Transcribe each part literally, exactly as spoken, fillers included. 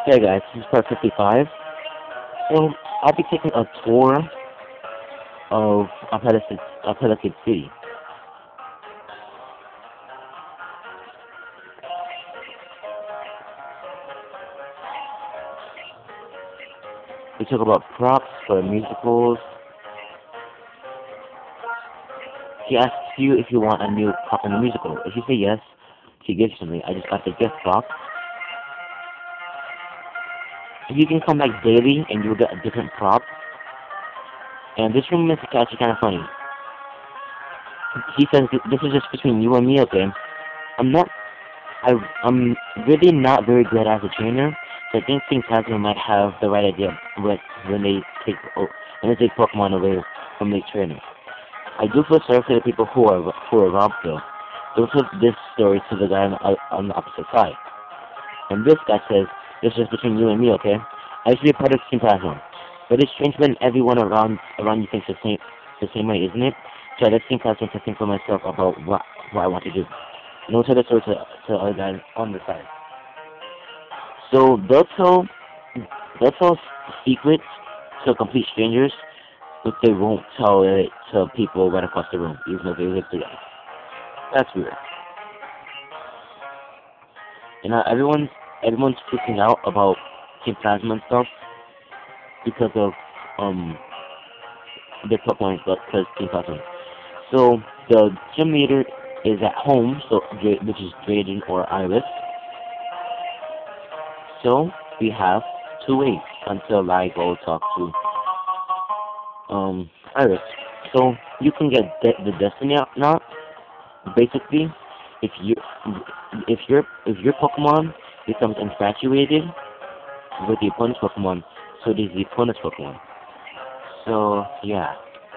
Hey guys, this is part fifty-five. So, I'll be taking a tour of Pelican, of Pelican City. We talk about props for musicals. She asks you if you want a new prop in the musical. If you say yes, she gives you something. I just got the gift box. You can come back daily and you'll get a different prop. And this room is actually kind of funny. He says this is just between you and me, okay? I'm not I, I'm really not very good as a trainer, so I think Team Plasma might have the right idea when, when they take oh, when they take Pokemon away from the trainer. I do feel sorry for the people who are who are robbed though. They'll put this story to the guy on, on the opposite side. And this guy says, this is between you and me, okay? I used to be a part of Team Plasma. But it's strange when everyone around around you thinks the same the same way, isn't it? So I let Team Plasma to think for myself about what what I want to do. And we'll tell the story to, to other guys on the side. So they'll tell they'll tell secrets to complete strangers, but they won't tell it to people right across the room, even though they live together. That's weird. And uh, everyone's everyone's freaking out about Team Plasma and stuff because of um their Pokemon stuff because Team Plasma. So the gym leader is at home, so which is Drayden or Iris. So we have to wait until I go talk to um Iris. So you can get de the Destiny Knot. Basically, if you if your if your Pokemon becomes infatuated with the opponent's Pokemon, so does the opponent's Pokemon. So yeah.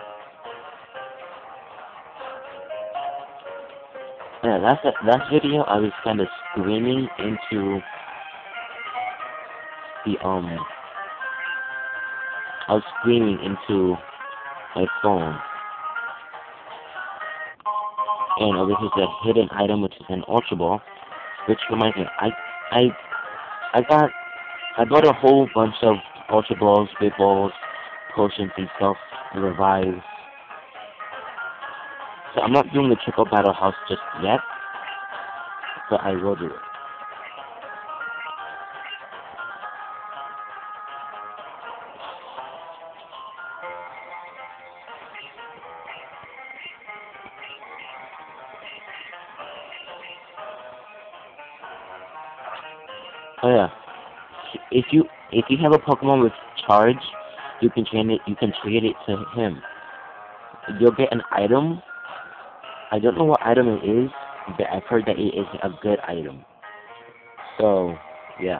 Yeah, last last video I was kind of screaming into the um I was screaming into my phone, and over here's a hidden item which is an Ultra Ball, which reminds me I I I got I bought a whole bunch of Ultra Balls, Big Balls, potions and stuff, revives. So I'm not doing the triple battle house just yet, but I will do it. Oh yeah, if you if you have a Pokemon with charge, you can train it. You can trade it to him. You'll get an item. I don't know what item it is, but I've heard that it is a good item. So yeah.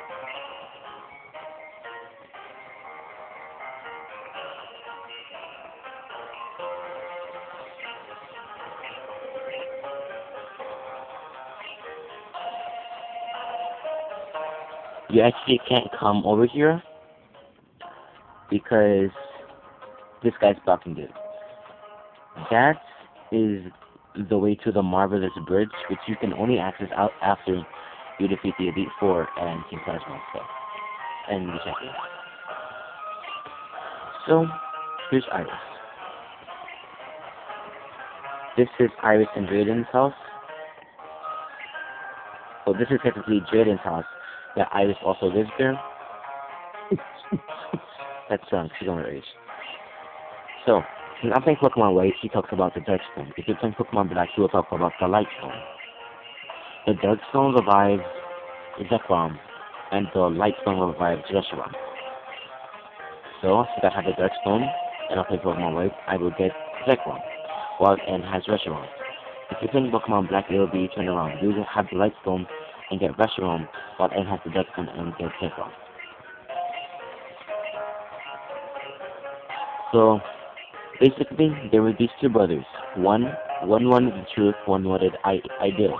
You actually can't come over here because this guy's blocking it. That is the way to the Marvelous Bridge, which you can only access out after you defeat the Elite Four and Team Plasma and stuff, and the champion. So, here's Iris. This is Iris and Drayden's house. So this is technically Drayden's house, but Iris also lives there. That's um, she's on her age. So, when I'm playing Pokemon White, he talks about the Dark Stone. If you're playing Pokemon Black, he will talk about the Light Stone. The Dark Stone revives Zekrom, and the Light Stone revives Reshiram. So, since I have the Dark Stone, and I play Pokemon White, I will get Zekrom, while N has Reshiram. If you're playing Pokemon Black, it will be turned around. You will have the Light Stone and get Reshiram, while N has the Dark Stone and get Zekrom. So, basically, there were these two brothers. One, one wanted the truth, one wanted I ideal.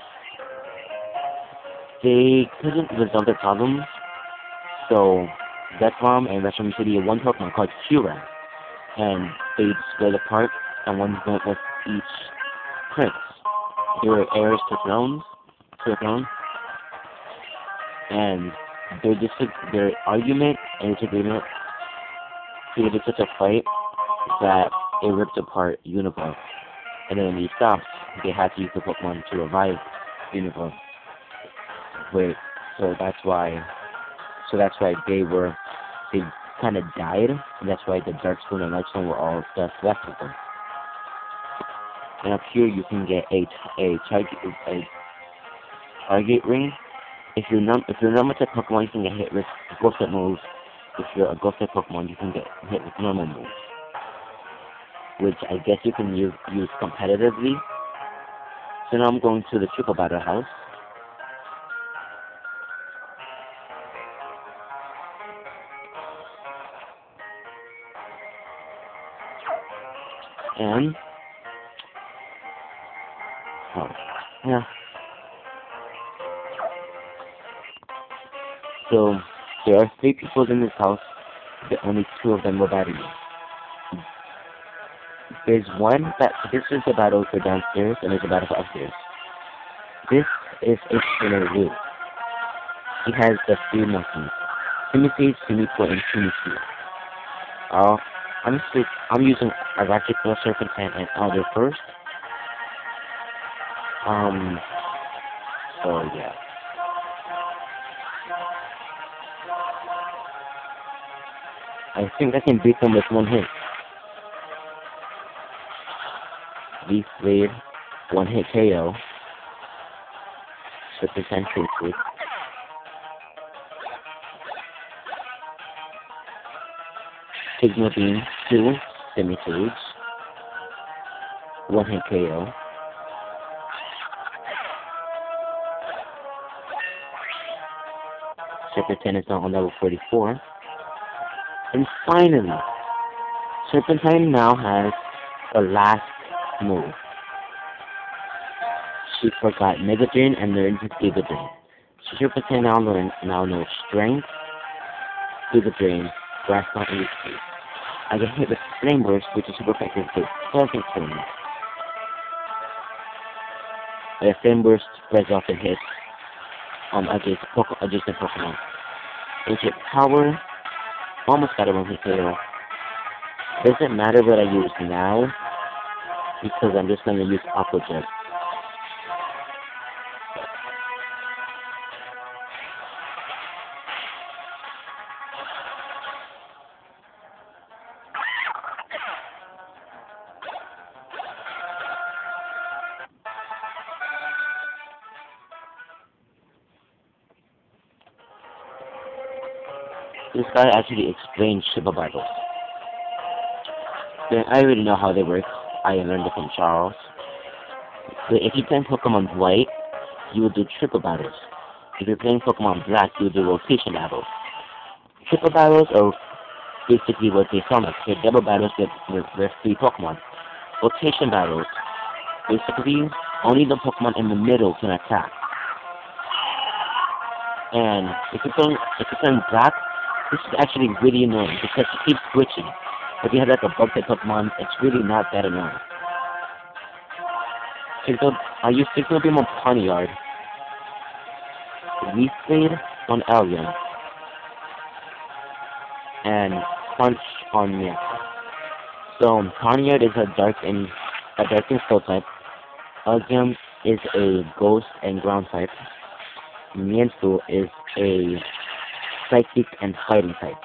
They couldn't resolve their problems, so Zekrom and Reshiram City one Pokemon called Kyurem, and they split apart, and one went with each prince. They were heirs to thrones, to the throne, and their dis- their argument and disagreement created such a fight that it ripped apart Unova. And then when he stopped, they had to use the Pokemon to revive Unova. Wait, so that's why, so that's why they were, they kind of died, and that's why the Dark Stone and Light Stone were all that's left of them. And up here you can get a a target a target ring. If you're num if you're a normal type Pokemon, you can get hit with ghost type moves. If you're a ghost type Pokemon, you can get hit with normal moves, which I guess you can use use competitively. So now I'm going to the Triple Battle House. And oh yeah. So there are three people in this house, but only two of them were battling. There's one that this is the battle for downstairs, and there's a battle for upstairs. This is a Trainer Root. He has the three monkeys: Timothy, Simipo, and Timothy. Uh, I'm just, I'm using Electrical Serpentine and Elder first. Um. So yeah. I think I can beat them with one hit. Leaf Blade, one hit K O. Serpentine Tracer. Signal Beam, two Semi-Sage. One hit K O. Serpentine is now on level forty-four. And finally, Serpentine now has the last move. She forgot Mega Drain and learned Giga Drain. So Serpentine now learns now knows Strength, Giga Drain, Grass Knot, and Escape. I get hit with Flame Burst, which is super effective for doesn't kill me. The Flame Burst spreads off and hits um against Poke adjacent Pokemon. Ancient Power. Almost got a one hit K O. Doesn't matter what I use now, because I'm just going to use Aqua Jet. This guy actually explains Shiba Bibles. Then I already know how they work. I learned it from Charles. So if you're playing Pokemon White, you will do triple battles. If you're playing Pokemon Black, you will do rotation battles. Triple battles are basically what they sound like. They're double battles with, with, with three Pokemon. Rotation battles, basically, only the Pokemon in the middle can attack. And if you're playing, if you're playing Black, this is actually really annoying because it keeps glitching. If you have like a bug type Pokemon, it's really not that annoying. So I use Signal Beam on Pawniard, Leaf Blade on Allium, and Punch on Miak. So Pawniard is a dark and a dark and steel type. Allium is a ghost and ground type. Mienfoo is a psychic and fighting type.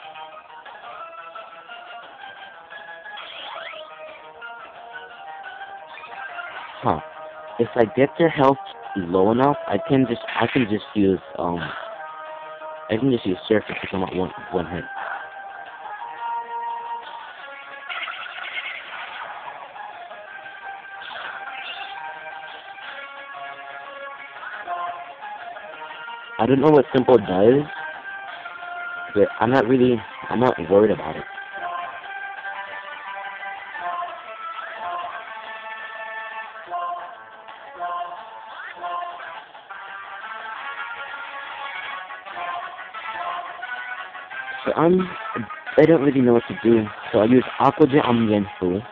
Huh. If I get their health low enough, I can just I can just use um I can just use Surface to come out one one hit. I don't know what Simple does, but I'm not really I'm not worried about it. So I'm, I don't really know what to do. So I use Aqua Jet on Mienfoo,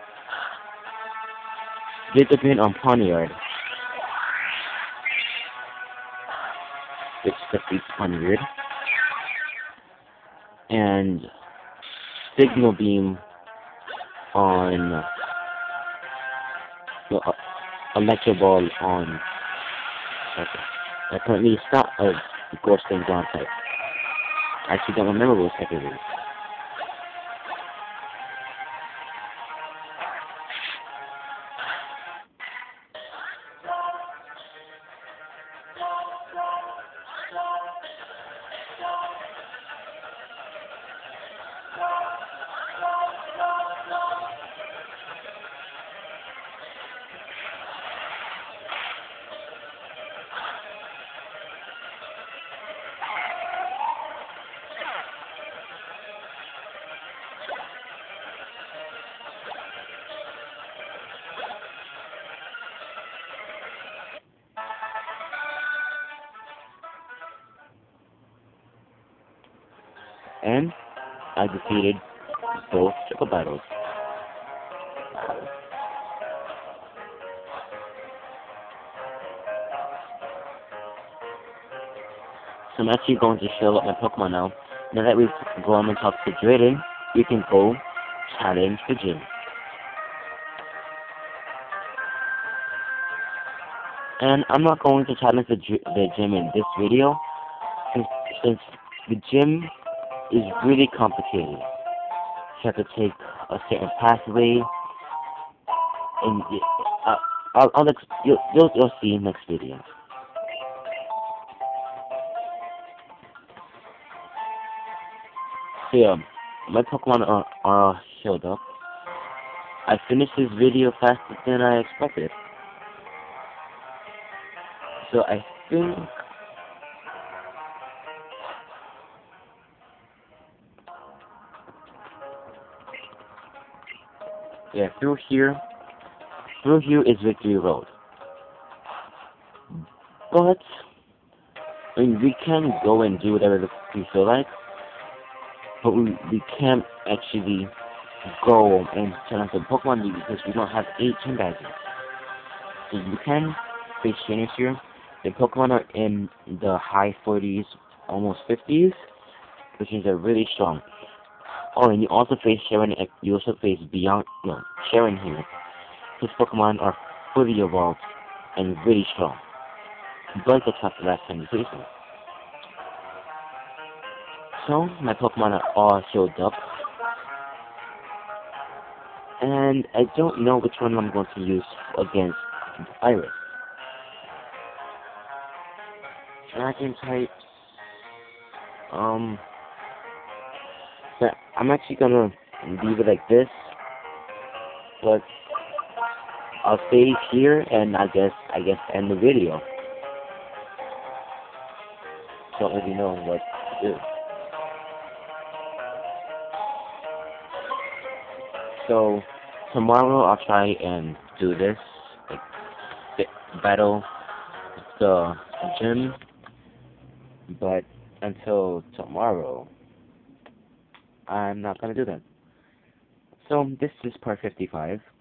Giga Drain on Pawniard, which defeats Pawniard. and Signal Beam on well, uh, Electro Ball on okay. Apparently it's not a Ghost and Ground type. I actually don't remember what type it is. And I defeated both triple battles. So I'm actually going to show up my Pokemon now. Now that we've gone and talked to Drayden, we can go challenge the gym. And I'm not going to challenge the, the gym in this video, since, since the gym is really complicated. You have to take a certain pathway, and uh, I'll, I'll you'll, you'll, you'll see in next video. So yeah, my Pokemon are, are healed up. I finished this video faster than I expected. So I think yeah, through here, through here is Victory Road. But I mean, we can go and do whatever we feel like, but we we can't actually go and challenge the Pokemon League because we don't have eight gym badges. So you can face trainers here. The Pokemon are in the high forties, almost fifties, which means they're really strong. Oh, and you also face Sharon. You also face Beyond, no, Sharon here. His Pokemon are fully evolved and really strong. But that's not the last time you face them. So my Pokemon are all healed up, and I don't know which one I'm going to use against Iris. Dragon types. Um, but I'm actually gonna leave it like this, but I'll save here and I guess I guess end the video. Don't really know what to do. So tomorrow I'll try and do this, like battle the gym. But until tomorrow, I'm not gonna do that. So this is part fifty-five.